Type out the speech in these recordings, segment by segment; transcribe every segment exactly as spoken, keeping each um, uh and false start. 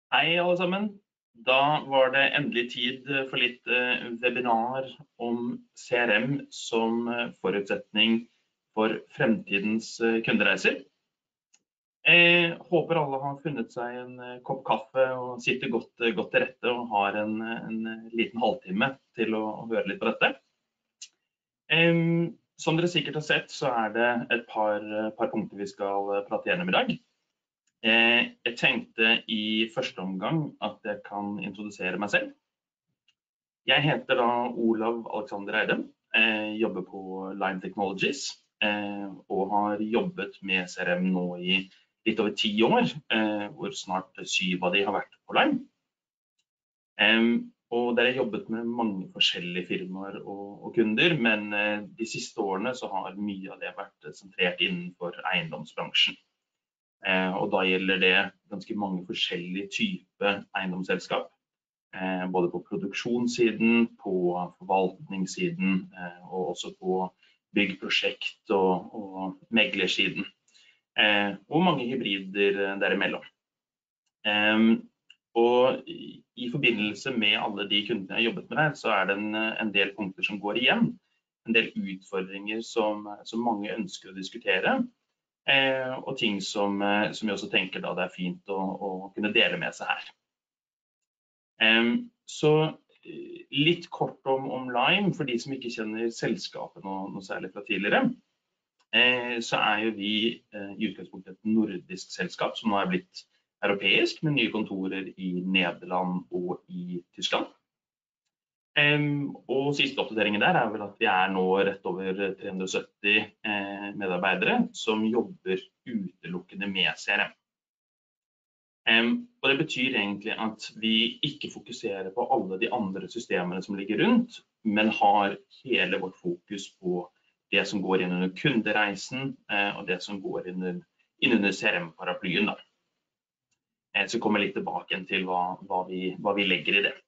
Hei alle sammen. Da var det endelig tid for litt eh, webinar om C R M som eh, forutsetning for fremtidens eh, kundereiser. Jeg håper alle har funnet seg en eh, kopp kaffe og sitter godt, eh, godt til rette og har en, en liten halvtime til å, å høre litt på dette. Em, som dere sikkert har sett, så er det et par, par punkter vi skal eh, prate gjennom i dag. Jeg tenkte i første omgang at jeg kan introdusere meg selv. Jeg heter da Olav Alexander Eide, jeg jobber på Lime Technologies og har jobbet med C R M nå i litt over ti år, hvor snart syv av de har vært på Lime. Og der har jeg jobbet med mange forskjellige firmaer og, og kunder, men de siste årene så har mye av det vært sentrert innenfor eiendomsbransjen. Eh, og da gjelder det ganske mange forskjellige typer eiendomsselskap, eh, både på produksjonssiden, på forvaltningssiden, eh, og også på byggprosjekt og, og meglersiden, eh, og mange hybrider derimellom. Eh, og i, i forbindelse med alle de kundene jeg har jobbet med her, så er det en, en del punkter som går igjen, en del utfordringer som, som mange ønsker å diskutere, Eh, og ting som, eh, som jeg også tenker da det er fint å, å kunne dele med seg her. Eh, så litt kort om, om Lime, for de som ikke kjenner selskapet noe, noe særlig fra tidligere, eh, så er jo vi eh, i utgangspunktet et nordisk selskap som nå er blitt europeisk, med nye kontorer i Nederland og i Tyskland. Um, og siste oppdateringen der er vel at vi er nå rett over tre hundre og sytti eh, medarbeidere som jobber utelukkende med C R M. Um, og det betyr egentlig at vi ikke fokuserer på alle de andre systemene som ligger rundt, men har hele vårt fokus på det som går inn under kundereisen eh, og det som går inn under, inn under C R M-paraplyen. Eh, så kommer jeg litt tilbake til hva, hva, vi, hva vi legger i det.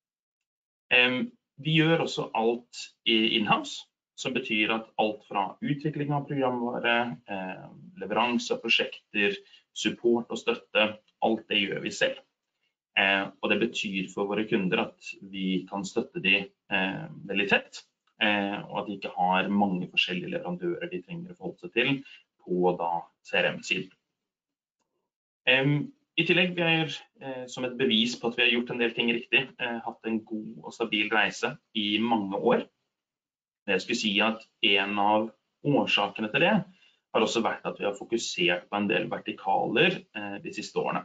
Um, vi gjør også alt in-house, som betyr at alt fra utvikling av programvare, eh, leveranse av prosjekter, support og støtte, alt det gjør vi selv. Eh, og det betyr for våre kunder at vi kan støtte de eh, veldig tett, eh, og at de ikke har mange forskjellige leverandører de trenger å forholde seg til på da C R M-siden. Um, I tillegg vi har, eh, som et bevis på at vi har gjort en del ting riktig, eh, hatt en god og stabil reise i mange år. Jeg skulle si at en av årsakene til det har også vært at vi har fokusert på en del vertikaler eh, de siste årene.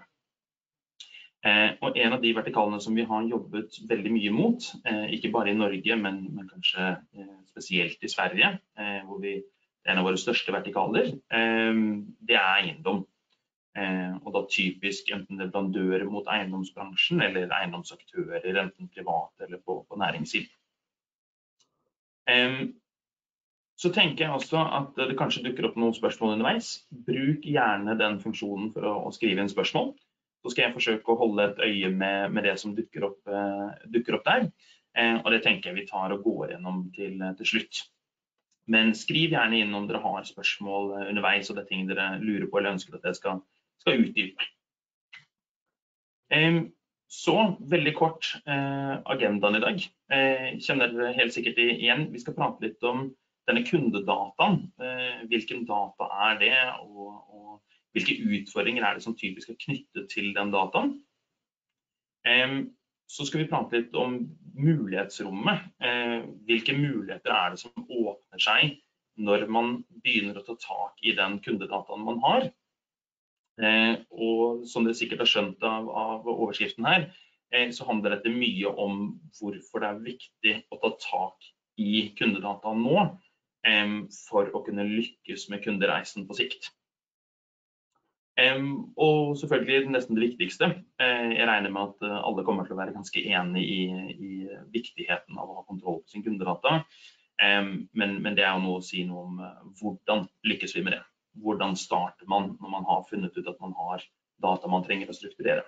Eh, og en av de vertikalene som vi har jobbet veldig mye mot, eh, ikke bare i Norge, men, men kanskje eh, spesielt i Sverige, eh, hvor vi, det er en av våre største vertikaler, eh, det er eiendom. Eh, og da typisk enten leverandører mot eiendomsbransjen eller eiendomsaktører, enten privat eller på, på næringssiden. Eh, så tenker jeg også at det kanskje dukker opp noen spørsmål underveis. Bruk gjerne den funksjonen for å, å skrive inn spørsmål. Så skal jeg forsøke å holde et øye med, med det som dukker opp, eh, dukker opp der. Eh, og det tenker jeg vi tar og går gjennom til, til slutt. Men skriv gjerne inn om dere har spørsmål underveis, og det er ting dere lurer på eller ønsker at jeg skal skal utdype. Så veldig kort agendaen i dag. Kjenner dere helt sikkert igjen. Vi skal prate litt om denne kundedataen. Hvilken data er det, og, og hvilke utfordringer er det som typisk er knyttet til den dataen. Så skal vi prate litt om mulighetsrommet. Hvilke muligheter er det som åpner seg når man begynner å ta tak i den kundedataen man har. Eh, og som dere sikkert har skjønt av, av overskriften her, eh, så handler dette mye om hvorfor det er viktig å ta tak i kundedata nå, eh, for å kunne lykkes med kundereisen på sikt. Eh, og selvfølgelig nesten det viktigste, eh, jeg regner med at alle kommer til å være ganske enige i, i viktigheten av å ha kontroll på sin kundedata, eh, men, men det er jo noe å si noe om eh, hvordan lykkes vi med det. Hvordan starter man når man har funnet ut at man har data man trenger å strukturere.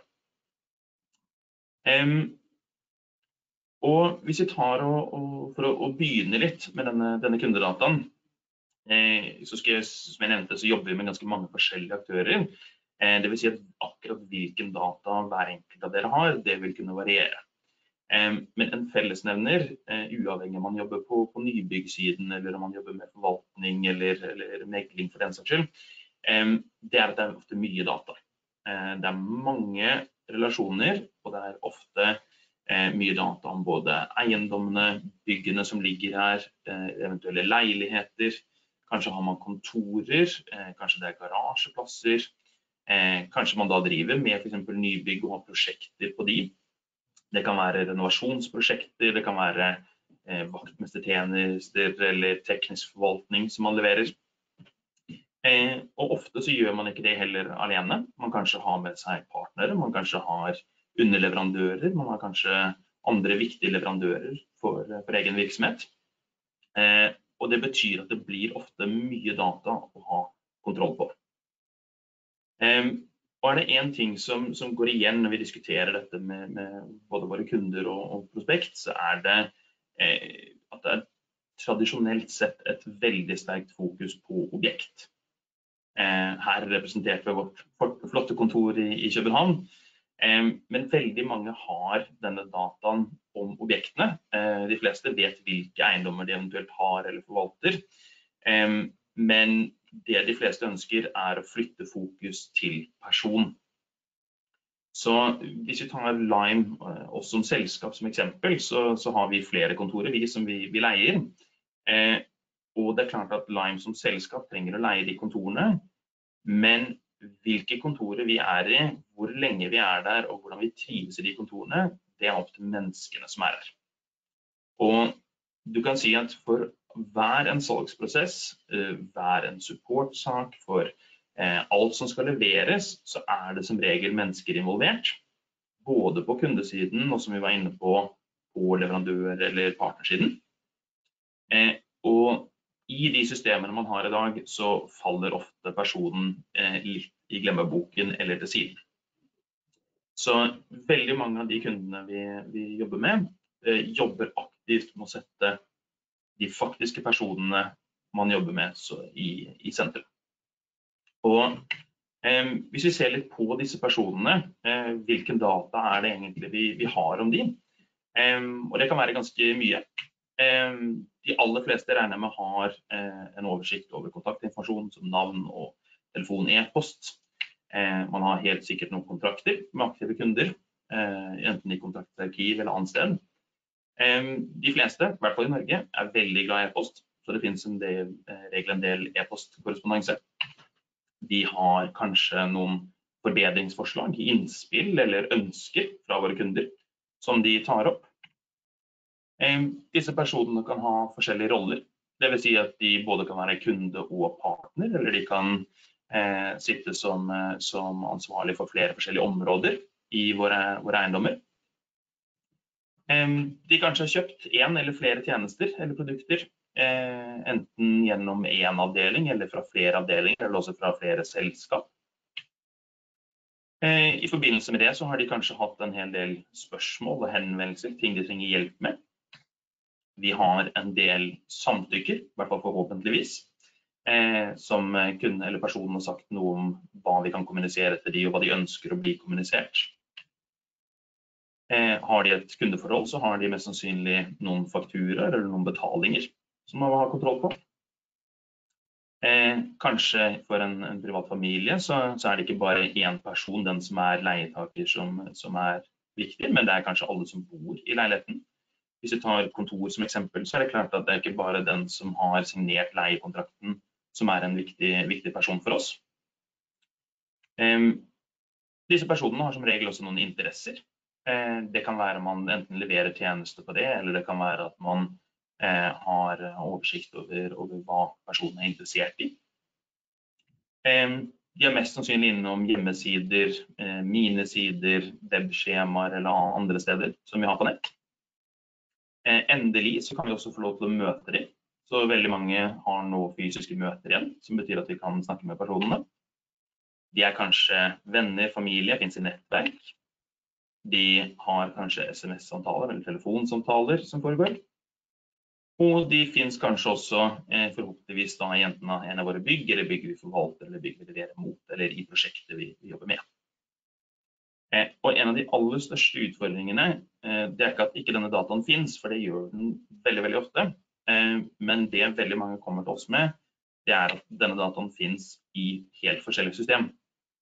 Um, og hvis vi tar og, og for å, å begynne litt med denne, denne kundedataen, eh, så skal jeg, som jeg nevnte, så jobber vi med ganske mange forskjellige aktører. Det vil si at akkurat hvilken data hver enkelt av dere har, det vil kunne variere. Men en fellesnevner, uavhengig om man jobber på, på nybyggssiden, eller om man jobber med forvaltning eller, eller megling for den saks skyld, det er at det er ofte mye data. Det er mange relasjoner, og det er ofte mye data om både eiendommene, byggene som ligger her, eventuelle leiligheter, kanskje har man kontorer, kanskje det er garasjeplasser, kanskje man da driver med for eksempel nybygg og har prosjekter på de. Det kan være renovasjonsprosjekter, det kan være vaktmestertjenester eller teknisk forvaltning som man leverer. Og ofte så gjør man ikke det heller alene. Man kanskje har med seg partnere, man kanskje har underleverandører, man har kanskje andre viktige leverandører for, for egen virksomhet. Eh, og det betyr at det blir ofte mye data å ha kontroll på. Eh, og er det en ting som, som går igjen når vi diskuterer dette med, med både våre kunder og, og prospekt, så er det eh, at det er tradisjonelt sett et veldig sterkt fokus på objekt. Eh, her representert ved vårt flotte kontor i, i København. Men veldig mange har denne dataen om objektene. De fleste vet hvilke eiendommer de eventuelt har eller forvalter. Men det de fleste ønsker er å flytte fokus til person. Så hvis vi tar Lime også som selskap som eksempel, så, så har vi flere kontorer vi som vi, vi leier. Og det er klart at Lime som selskap trenger å leie de kontorene, men hvilke kontorer vi er i, hvor lenge vi er der, og hvordan vi trives i de kontorene, det er opp til menneskene som er her. Og du kan si at for hver en salgsprosess, hver en supportsak, for alt som skal leveres, så er det som regel mennesker involvert, både på kundesiden, og som vi var inne på, på leverandør- eller partnersiden. Og i de systemene man har i dag, så faller ofte personen eh, litt i glemmeboken eller til siden. Så veldig mange av de kundene vi, vi jobber med, eh, jobber aktivt med å sette de faktiske personene man jobber med så, i, i sentrum. Og eh, hvis vi ser litt på disse personene, eh, hvilken data er det egentlig vi, vi har om de? Eh, og det kan være ganske mye. De aller fleste regner med har en oversikt over kontaktinformasjon som navn og telefon, e-post. Man har helt sikkert noen kontrakter med aktive kunder, enten i kontaktarkiv eller annet sted. De fleste, i hvert fall i Norge, er veldig glad i e-post, så det finnes en del, regel en del e-postkorrespondanse. De har kanskje noen forbedringsforslag, innspill eller ønsker fra våre kunder som de tar opp. Disse personene kan ha forskjellige roller. Det vil si at de både kan være kunde og partner, eller de kan eh, sitte som, som ansvarlig for flere forskjellige områder i våre, våre eiendommer. Eh, de kanskje har kjøpt en eller flere tjenester eller produkter, eh, enten gjennom en avdeling eller fra flere avdelinger, eller også fra flere selskap. Eh, I forbindelse med det så har de kanskje hatt en hel del spørsmål og henvendelser, ting de trenger hjelp med. Vi har en del samtykker, i hvert fall forhåpentligvis, eh, som kunde eller personen har sagt noe om hva vi kan kommunisere til de, og hva de ønsker å bli kommunisert. Eh, har de et kundeforhold, så har de mest sannsynlig noen fakturaer eller noen betalinger som man må ha kontroll på. Eh, kanskje for en, en privat familie, så, så er det ikke bare en person, den som er leietaker, som, som er viktig, men det er kanskje alle som bor i leiligheten. Hvis vi tar kontor som eksempel, så er det klart at det er ikke bare den som har signert leiekontrakten som er en viktig, viktig person for oss. Um, disse personene har som regel også noen interesser. Uh, det kan være at man enten leverer tjenester på det, eller det kan være at man uh, har oversikt over, over hva personen er interessert i. Um, de er mest sannsynlig innom hjemmesider, uh, minesider, webskjemaer eller andre steder som vi har på nett. Endelig så kan vi også få lov til å møte dem. Så veldig mange har nå fysiske møter igjen, som betyr at vi kan snakke med personene. De er kanskje venner, familie, finnes i nettverk. De har kanskje sms-samtaler eller telefonsamtaler som foregår. Og de finnes kanskje også eh, forhåpentligvis da i enten en av våre bygg, eller bygg vi forvalter, eller bygg vi leverer mot, eller i prosjekter vi, vi jobber med. Eh, og en av de aller største utfordringene, eh, det er ikke at ikke denne dataen finnes, for det gjør den veldig, veldig ofte. Eh, men det veldig mange kommer til oss med, det er at denne dataen finnes i helt forskjellige system.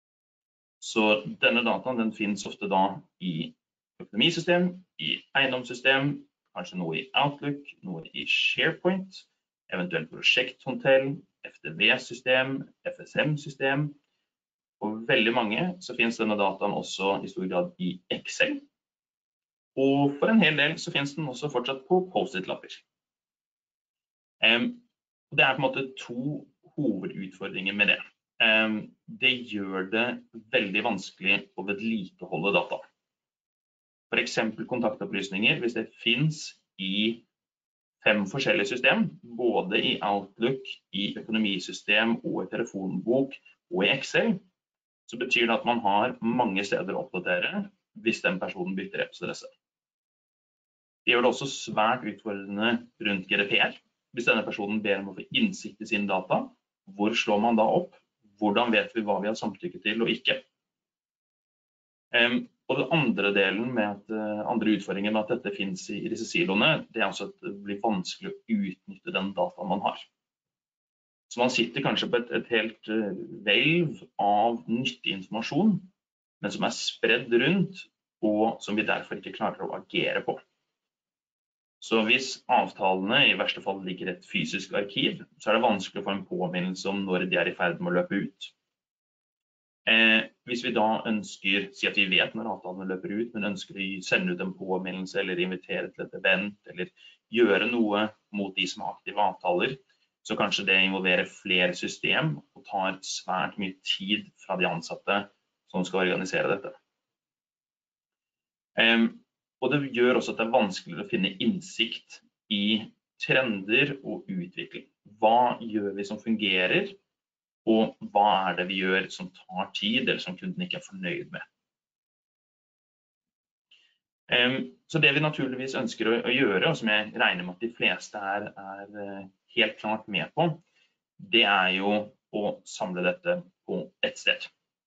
Så denne dataen den finnes ofte da i økonomisystem, i eiendomssystem, kanskje noe i Outlook, noe i SharePoint, eventuelt prosjekthåndtell, F D V-system, F S M-system. Og veldig mange så finnes denne dataen også i stor grad i Excel. Og for en hel del så finnes den også fortsatt på Post-it-lapper. Um, det er på en måte to hovedutfordringer med det. Um, det gjør det veldig vanskelig å vedlikeholde data. For eksempel kontaktopplysninger, hvis det finnes i fem forskjellige system, både i Outlook, i økonomisystem og i telefonbok og i Excel, så betyr det at man har mange steder å oppdatere hvis den personen bytter e-postadresse. Det gjør det også svært utfordrende rundt G D P R. Hvis denne personen ber om å få innsikt i sin data, hvor slår man da opp? Hvordan vet vi hva vi har samtykke til og ikke? Um, og den andre delen med at, uh, andre utfordringer med at dette finnes i, i disse siloene, det er altså at det blir vanskelig å utnytte den dataen man har. Så man sitter kanskje på et, et helt uh, velv av nyttig informasjon, men som er spredd rundt, og som vi derfor ikke klarer å agere på. Så hvis avtalene i verste fall ligger i et fysisk arkiv, så er det vanskelig å få en påminnelse om når de er i ferd med å løpe ut. Eh, hvis vi da ønsker, si at vi vet når avtalene løper ut, men ønsker å sende ut en påminnelse, eller invitere til et event, eller gjøre noe mot de som har aktive avtaler, så kanskje det involverer flere system, og tar svært mye tid fra de ansatte som skal organisere dette. Eh, og det gjør også at det er vanskeligere å finne innsikt i trender og utvikling. Hva gjør vi som fungerer? Og hva er det vi gjør som tar tid, eller som kunden ikke er fornøyd med? Um, så det vi naturligvis ønsker å, å gjøre, og som jeg regner med at de fleste er, er helt klart med på, det er jo å samle dette på et sted.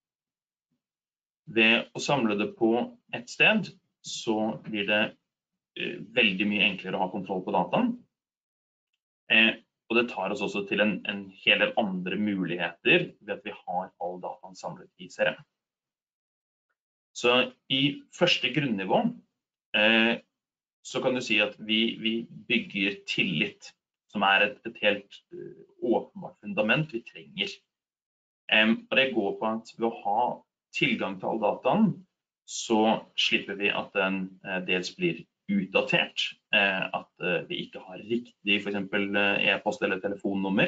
Ved å samle det på et sted, så blir det uh, veldig mye enklere å ha kontroll på dataen. Uh, Og det tar oss også til en, en hel del andre muligheter ved at vi har all dataen samlet i C R M. Så i første grunnnivå eh, så kan du si at vi, vi bygger tillit, som er et, et helt uh, åpenbart fundament vi trenger. Um, og det går på at ved å ha tilgang til all dataen, så slipper vi at den uh, dels blir utdatert, at vi ikke har riktig for eksempel e-post eller telefonnummer,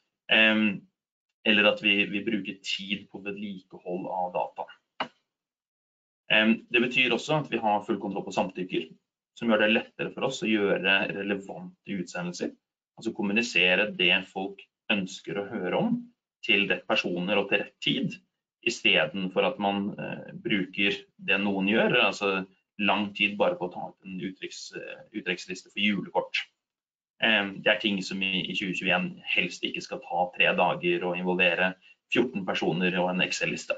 eller at vi, vi bruker tid på vedlikehold av data. Det betyr også at vi har full kontroll på samtykker, som gjør det lettere for oss å gjøre relevante utsendelser, altså kommunisere det folk ønsker å høre om til rett personer og til rett tid, i stedet for at man uh, bruker det noen gjør, altså lang tid bare på å ta ut en uttrekks, uttrekksliste for julekort. Det er ting som i tjue tjueen helst ikke skal ta tre dager og involvere fjorten personer og en Excel-liste.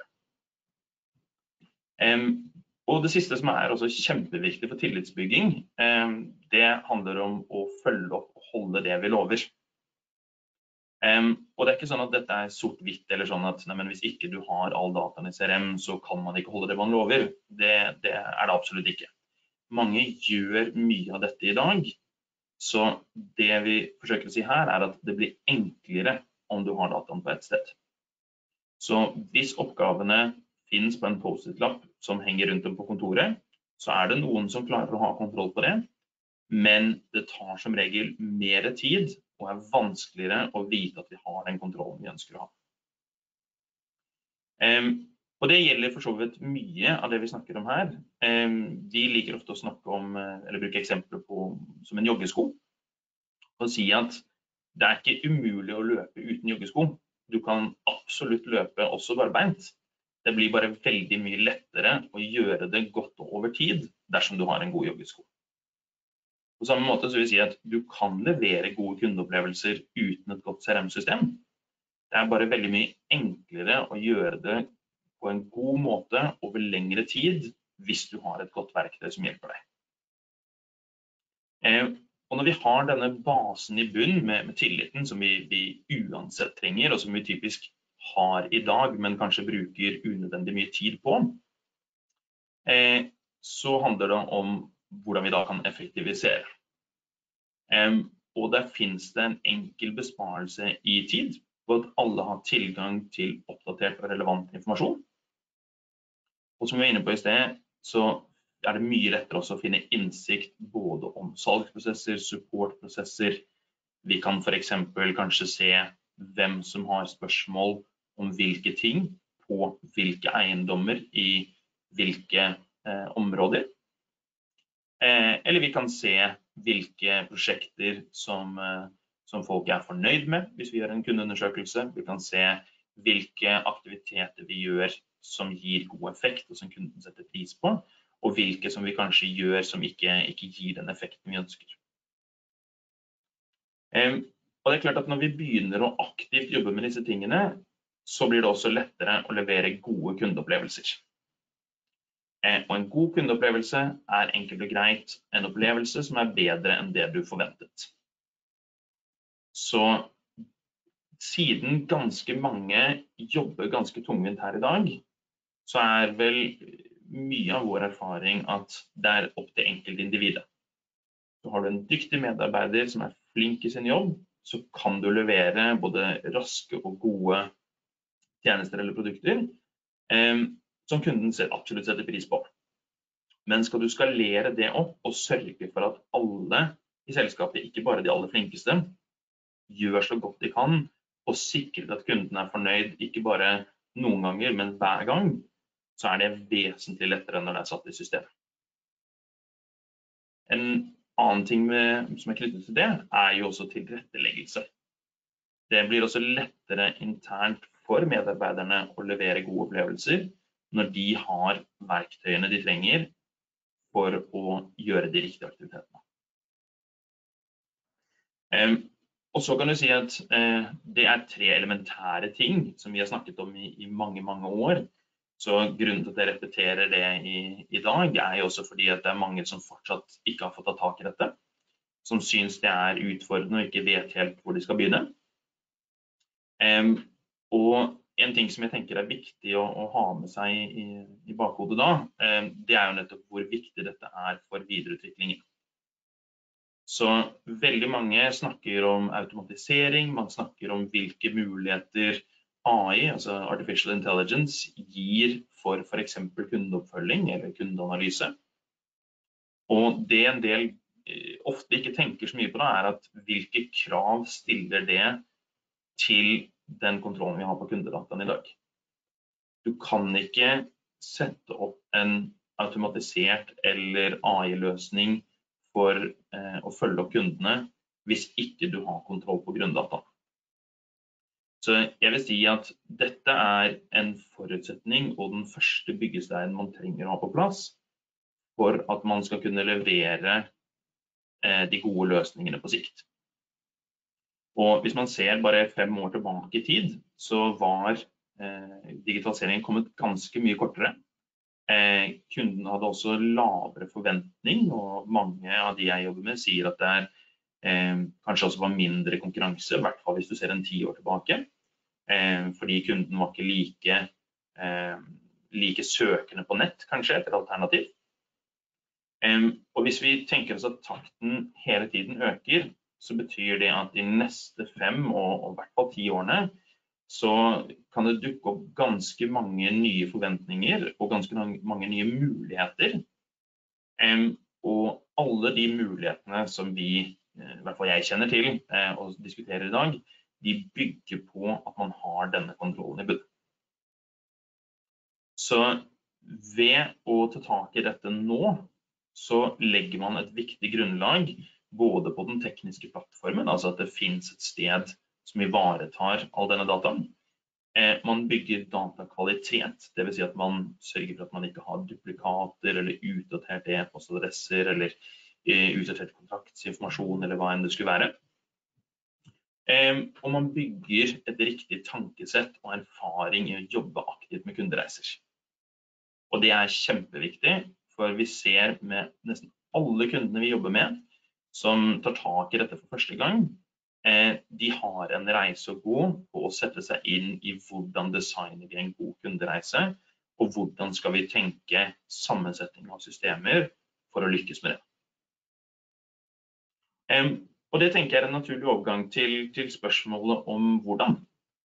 Og det siste som er også kjempeviktig for tillitsbygging, det handler om å følge opp og holde det vi lover. Og det er ikke sånn at dette er sort-hvitt, eller sånn at nei, men hvis ikke du har all dataen i C R M, så kan man ikke holde det man lover. Det, det er det absolutt ikke. Mange gjør mye av dette i dag, så det vi forsøker å si her er at det blir enklere om du har dataen på et sted. Så hvis oppgavene finnes på en post-it-lapp som henger rundt dem på kontoret, så er det noen som klarer å ha kontroll på det, men det tar som regel mer tid og er vanskeligere å vite at vi har den kontrollen vi ønsker å ha. Um, og det gjelder for så vidt mye av det vi snakker om her. Um, de liker ofte å snakke om, eller bruke eksempler på som en joggesko, og si at det er ikke umulig å løpe uten joggesko. Du kan absolutt løpe også barbeint. Det blir bare veldig mye lettere å gjøre det godt over tid dersom du har en god joggesko. På samme måte så vil jeg si at du kan levere gode kundeopplevelser uten et godt C R M-system. Det er bare veldig mye enklere å gjøre det på en god måte over lengre tid hvis du har et godt verktøy som hjelper deg. Eh, og når vi har denne basen i bunn med, med tilliten som vi, vi uansett trenger, og som vi typisk har i dag, men kanskje bruker unødvendig mye tid på, eh, så handler det om hvordan vi da kan effektivisere. Um, og der finnes det en enkel besparelse i tid, på at alle har tilgang til oppdatert og relevant informasjon. Og som vi var inne på i sted, så er det mye lettere også å finne innsikt både om salgsprosesser, supportprosesser. Vi kan for eksempel kanskje se hvem som har spørsmål om hvilke ting på hvilke eiendommer i hvilke eh, områder. Eh, eller vi kan se hvilke prosjekter som, eh, som folk er fornøyd med hvis vi gjør en kundeundersøkelse. Vi kan se hvilke aktiviteter vi gjør som gir god effekt og som kunden setter pris på, og hvilke som vi kanskje gjør som ikke, ikke gir den effekten vi ønsker. Eh, og det er klart at når vi begynner å aktivt jobbe med disse tingene, så blir det også lettere å levere gode kundeopplevelser. Og en god kundeopplevelse er enkelt og greit en opplevelse som er bedre enn det du forventet. Så siden ganske mange jobber ganske tungvint her i dag, så er vel mye av vår erfaring at det er opp til enkeltindividet. Så har du en dyktig medarbeider som er flink i sin jobb, så kan du levere både raske og gode tjenester eller produkter, eh, som kunden absolutt setter pris på. Men skal du skalere det opp og sørge for at alle i selskapet, ikke bare de aller flinkeste, gjør så godt de kan og sikrer at kunden er fornøyd, ikke bare noen ganger, men hver gang, så er det vesentlig lettere når det er satt i systemet. En annen ting med, som er knyttet til det, er jo også tilretteleggelse. Det blir også lettere internt for medarbeiderne å levere gode opplevelser når de har verktøyene de trenger for å gjøre de riktige aktivitetene. Um, og så kan du si at uh, det er tre elementære ting som vi har snakket om i, i mange, mange år. Så grunnen til at jeg repeterer det i, i dag er jo også fordi at det er mange som fortsatt ikke har fått ta tak i dette, som synes det er utfordrende og ikke vet helt hvor de skal begynne. Um, og en ting som jeg tenker er viktig å, å ha med seg i, i bakhodet da, eh, det er jo nettopp hvor viktig dette er for videreutviklingen. Så veldig mange snakker om automatisering, man snakker om hvilke muligheter A I, altså Artificial Intelligence, gir for for eksempel kundeoppfølging eller kundeanalyse. Og det en del eh, ofte ikke tenker så mye på da, er at hvilke krav stiller det til den kontrollen vi har på kundedataen i dag. Du kan ikke sette opp en automatisert eller A I-løsning for eh, å følge opp kundene hvis ikke du har kontroll på grunndataen. Så jeg vil si at dette er en forutsetning og den første byggesteinen man trenger å ha på plass for at man skal kunne levere eh, de gode løsningene på sikt. Og hvis man ser bare fem år tilbake i tid, så var eh, digitaliseringen kommet ganske mye kortere. Eh, kunden hadde også lavere forventning, og mange av de jeg jobber med sier at det er, eh, kanskje også var mindre konkurranse, i hvert fall hvis du ser en ti år tilbake. Eh, fordi kunden var ikke like, eh, like søkende på nett, kanskje, etter alternativ. Eh, og hvis vi tenker oss at takten hele tiden øker, så betyr det at de neste fem og, og i hvert fall ti årene, så kan det dukke opp ganske mange nye forventninger og ganske mange nye muligheter. Um, og alle de mulighetene som vi, i hvert fall jeg kjenner til uh, og diskuterer i dag, de bygger på at man har denne kontrollen i bunn. Så ved å ta tak i dette nå, så legger man et viktig grunnlag både på den tekniske plattformen, altså at det finnes et sted som ivaretar all denne dataen. Eh, man bygger datakvalitet, det vil si at man sørger for at man ikke har duplikater eller utdaterte e-postadresser eller utdatert kontraktsinformasjon eller hva enn det skulle være. Og man bygger et riktig tankesett og erfaring i å jobbe aktivt med kundereiser. Og det er kjempeviktig, for vi ser med nesten alle kundene vi jobber med, som tar tak i dette for første gang, de har en reise å gå på å sette seg inn i hvordan designer vi en god kundereise, og hvordan skal vi tenke sammensetning av systemer for å lykkes med det. Um, og det tenker jeg er en naturlig overgang til, til spørsmålet om hvordan.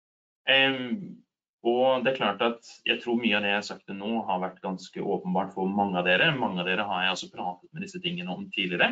Um, og det er klart at jeg tror mye av det jeg har sagt det nå har vært ganske åpenbart for mange av dere. Mange av dere har jeg også pratet med disse tingene om tidligere.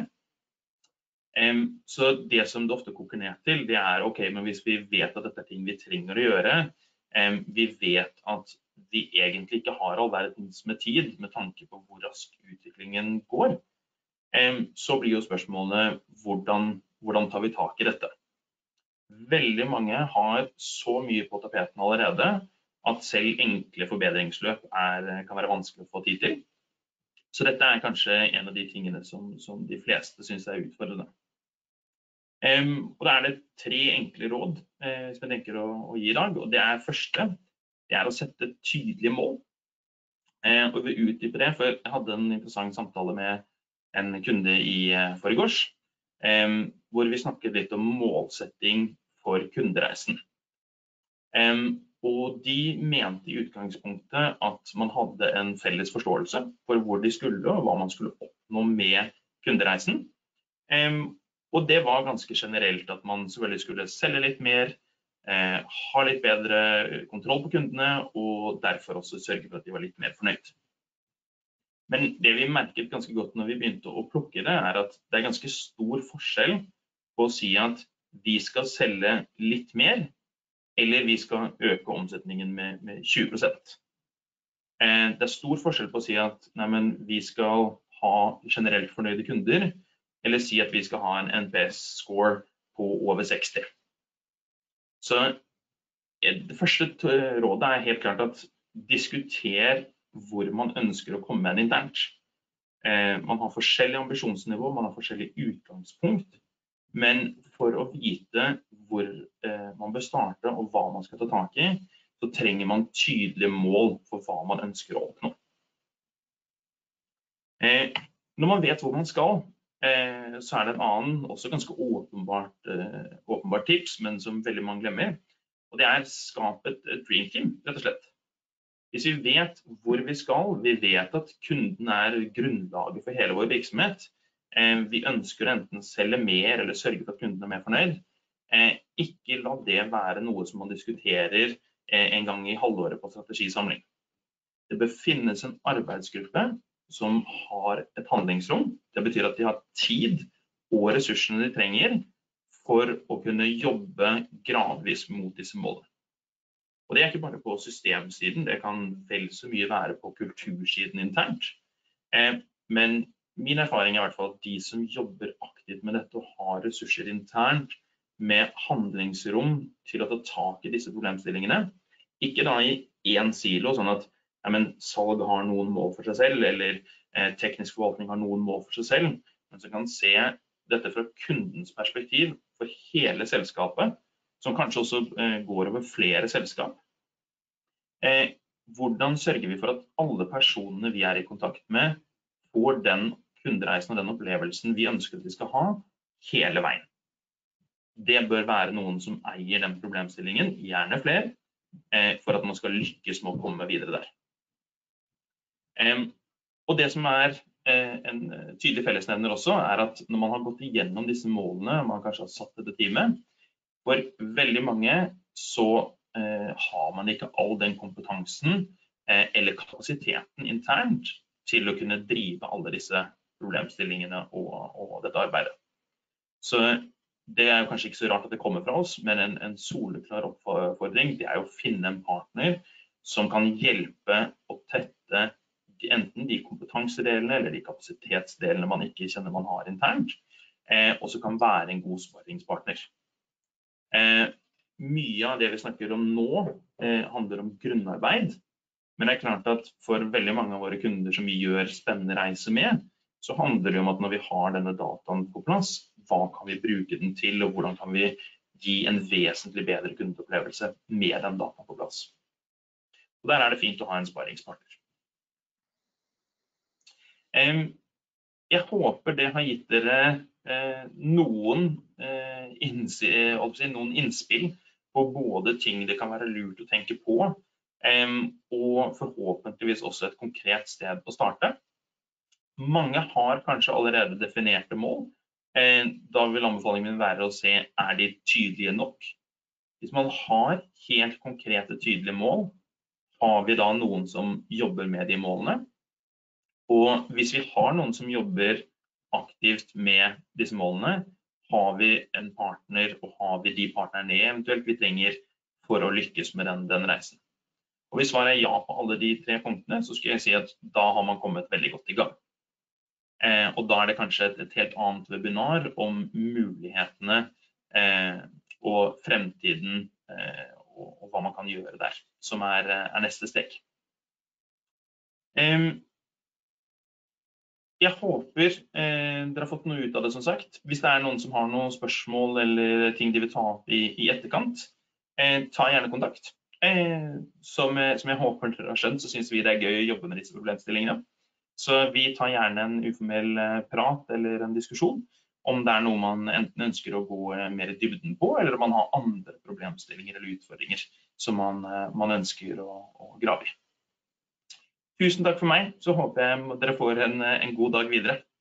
Um, så det som det ofte koker ned til, det er ok, men hvis vi vet at dette er ting vi trenger å gjøre, um, vi vet at vi egentlig ikke har all verdens med tid med tanke på hvor rask utviklingen går, um, så blir jo spørsmålet hvordan, hvordan tar vi tak i dette? Veldig mange har så mye på tapeten allerede at selv enkle forbedringsløp er, kan være vanskelig å få tid til. Så dette er kanskje en av de tingene som, som de fleste synes er utfordrende. Um, og da er det tre enkle råd eh, som jeg tenker å, å gi i dag, og det er første, det er å sette tydelige mål. Eh, og vi vil utdype det, for jeg hadde en interessant samtale med en kunde i eh, forgårs, eh, hvor vi snakket litt om målsetting for kundereisen. Eh, og de mente i utgangspunktet at man hadde en felles forståelse for hvor de skulle og hva man skulle oppnå med kundereisen. Eh, Og det var ganske generelt at man selvfølgelig skulle selge litt mer, eh, ha litt bedre kontroll på kundene, og derfor også sørge for at de var litt mer fornøyd. Men det vi merket ganske godt når vi begynte å plukke det, er at det er ganske stor forskjell på å si at vi skal selge litt mer, eller vi skal øke omsetningen med, med tjue prosent. Eh, det er stor forskjell på å si at nei, men vi skal ha generelt fornøyde kunder, eller si at vi skal ha en N P S-score på over seksti. Så det første rådet er helt klart at diskuter hvor man ønsker å komme med internt. Eh, man har forskjellig ambisjonsnivå, man har forskjellig utgangspunkt, men for å vite hvor eh, man bør starte og hva man skal ta tak i, så trenger man tydelige mål for hva man ønsker å oppnå. Eh, når man vet hvor man skal, Eh, så er det en annen, også ganske åpenbart, eh, åpenbart tips, men som veldig mange glemmer, og det er skapet et dream team, rett og slett. Hvis vi vet hvor vi skal, vi vet at kunden er grunnlaget for hele vår virksomhet, eh, vi ønsker å enten selge mer eller sørge for at kunden er mer fornøyd, eh, ikke la det være noe som man diskuterer eh, en gang i halvåret på strategisamling. Det bør finnes en arbeidsgruppe som har et handlingsrom. Det betyr at de har tid og ressursene de trenger for å kunne jobbe gradvis mot disse målene. Og det er ikke bare på systemsiden, det kan vel så mye være på kultursiden internt. Eh, men min erfaring er i hvert fall at de som jobber aktivt med dette og har ressurser internt med handlingsrom til å ta tak i disse problemstillingene, ikke da i en silo, sånn at ja, men salg har noen mål for seg selv, eller eh, teknisk forvaltning har noen mål for seg selv, men så kan se dette fra kundens perspektiv for hele selskapet, som kanskje også eh, går over flere selskap. Eh, hvordan sørger vi for at alle personene vi er i kontakt med får den kundereisen og den opplevelsen vi ønsker at de skal ha hele veien? Det bør være noen som eier den problemstillingen, gjerne flere, eh, for at man skal lykkes med å komme videre der. Um, og det som er uh, en tydelig fellesnevner også, er at når man har gått igjennom disse målene, man kanskje har satt dette teamet, for veldig mange så uh, har man ikke all den kompetansen uh, eller kapasiteten internt til å kunne drive alle disse problemstillingene og, og dette arbeidet. Så det er jo kanskje ikke så rart at det kommer fra oss, men en, en soleklar oppfordring, det er jo å finne en partner som kan hjelpe å tette enten de kompetansedelene eller de kapasitetsdelene man ikke kjenner man har internt, eh, og så kan være en god sparringspartner. Eh, mye av det vi snakker om nå eh, handler om grunnarbeid, men det er klart at for veldig mange av våre kunder som vi gjør spennende reise med, så handler det om at når vi har denne dataen på plass, hva kan vi bruke den til, og hvordan kan vi gi en vesentlig bedre kundeopplevelse med den dataen på plass. Og der er det fint å ha en sparingspartner. Jeg håper det har gitt dere noen, noen innspill på både ting det kan være lurt å tenke på, og forhåpentligvis også et konkret sted å starte. Mange har kanskje allerede definerte mål. Da vil anbefalingen min være å se, er de tydelige nok? Hvis man har helt konkrete, tydelige mål, har vi da noen som jobber med de målene? Og hvis vi har noen som jobber aktivt med disse målene, har vi en partner, og har vi de partnerne eventuelt vi trenger for å lykkes med den, den reisen? Og hvis svaret er ja på alle de tre punktene, så skulle jeg si at da har man kommet veldig godt i gang. Eh, og da er det kanskje et, et helt annet webinar om mulighetene eh, og fremtiden eh, og, og hva man kan gjøre der, som er, er neste steg. Eh, Jeg håper eh, dere har fått noe ut av det, som sagt. Hvis det er noen som har noen spørsmål eller ting de vil ta opp i, i etterkant, eh, ta gjerne kontakt. Eh, som, som jeg håper dere har skjønt, så synes vi det er gøy å jobbe med disse problemstillingene. Så vi tar gjerne en uformell prat eller en diskusjon om det er noe man enten ønsker å gå mer i dybden på, eller om man har andre problemstillinger eller utfordringer som man, man ønsker å, å grave i. Tusen takk for meg, så håper jeg dere får en, en god dag videre.